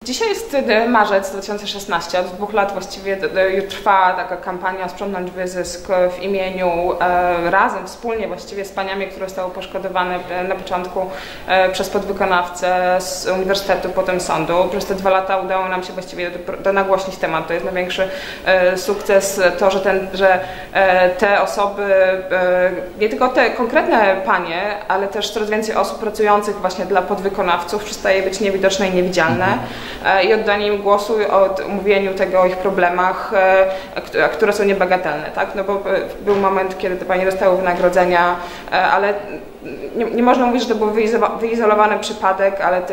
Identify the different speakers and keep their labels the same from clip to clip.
Speaker 1: Dzisiaj jest marzec 2016, od 2 lat właściwie trwa taka kampania Sprzątnąć Wyzysk w imieniu razem, wspólnie właściwie z paniami, które zostały poszkodowane na początku przez podwykonawcę z uniwersytetu, potem sądu. Przez te 2 lata udało nam się właściwie nagłośnić temat. To jest największy sukces, to, że te osoby, nie tylko te konkretne panie, ale też coraz więcej osób pracujących właśnie dla podwykonawców przestaje być niewidoczne i niewidzialne. I oddanie im głosu, o mówieniu tego o ich problemach, które są niebagatelne, tak? No bo był moment, kiedy te panie dostały wynagrodzenia, ale nie można mówić, że to był wyizolowany przypadek, ale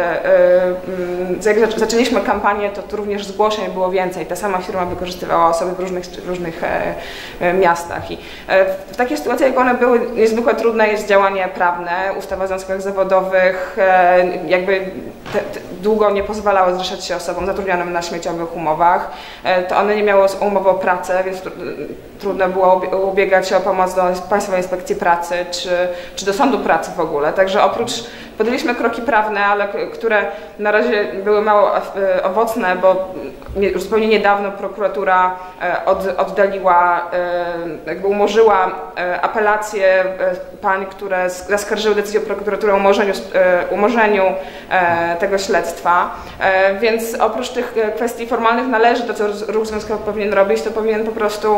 Speaker 1: jak zaczęliśmy kampanię, to również zgłoszeń było więcej. Ta sama firma wykorzystywała osoby w różnych miastach. I w takiej sytuacji, jak one były, niezwykle trudne jest działanie prawne. Ustawa o związkach zawodowych jakby długo nie pozwalała zrzeszać się osobom zatrudnionym na śmieciowych umowach. To one nie miały umowy o pracę, więc trudno było ubiegać się o pomoc do Państwowej Inspekcji Pracy czy do Sądu Pracy w ogóle. Także podjęliśmy kroki prawne, ale które na razie były mało owocne, bo już zupełnie niedawno prokuratura oddaliła, jakby umorzyła apelacje pań, które zaskarżyły decyzję prokuratury o umorzeniu tego śledztwa. Więc oprócz tych kwestii formalnych należy to, co ruch związkowy powinien robić, to powinien po prostu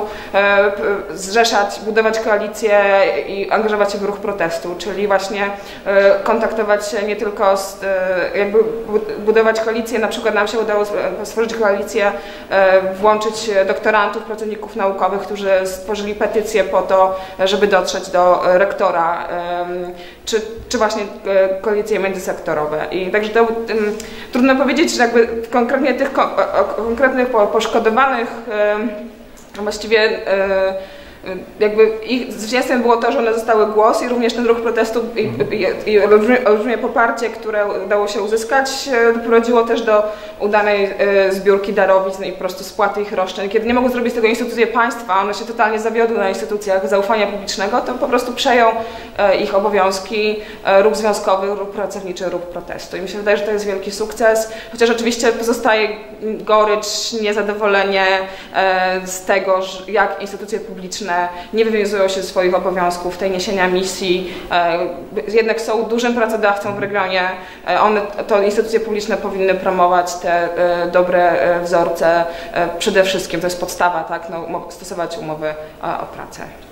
Speaker 1: zrzeszać, budować koalicję i angażować się w ruch protestu, czyli właśnie kontaktować się nie tylko jakby budować koalicję, na przykład nam się udało stworzyć koalicję, włączyć doktorantów, pracowników naukowych, którzy stworzyli petycję po to, żeby dotrzeć do rektora, czy właśnie koalicje międzysektorowe. I także to trudno powiedzieć, że jakby konkretnie tych konkretnych poszkodowanych właściwie jakby ich zwycięstwem było to, że one dostały głos i również ten ruch protestu i olbrzymie poparcie, które udało się uzyskać, doprowadziło też do udanej zbiórki darowizn i po prostu spłaty ich roszczeń. Kiedy nie mogły zrobić tego instytucje państwa, one się totalnie zawiodły na instytucjach zaufania publicznego, to po prostu przejął ich obowiązki ruch związkowy, ruch pracowniczy, ruch protestu. I mi się wydaje, że to jest wielki sukces, chociaż oczywiście pozostaje gorycz, niezadowolenie z tego, jak instytucje publiczne nie wywiązują się ze swoich obowiązków w tej niesienia misji, jednak są dużym pracodawcą w regionie. To instytucje publiczne powinny promować te dobre wzorce przede wszystkim, to jest podstawa, tak, no, stosować umowy o pracę.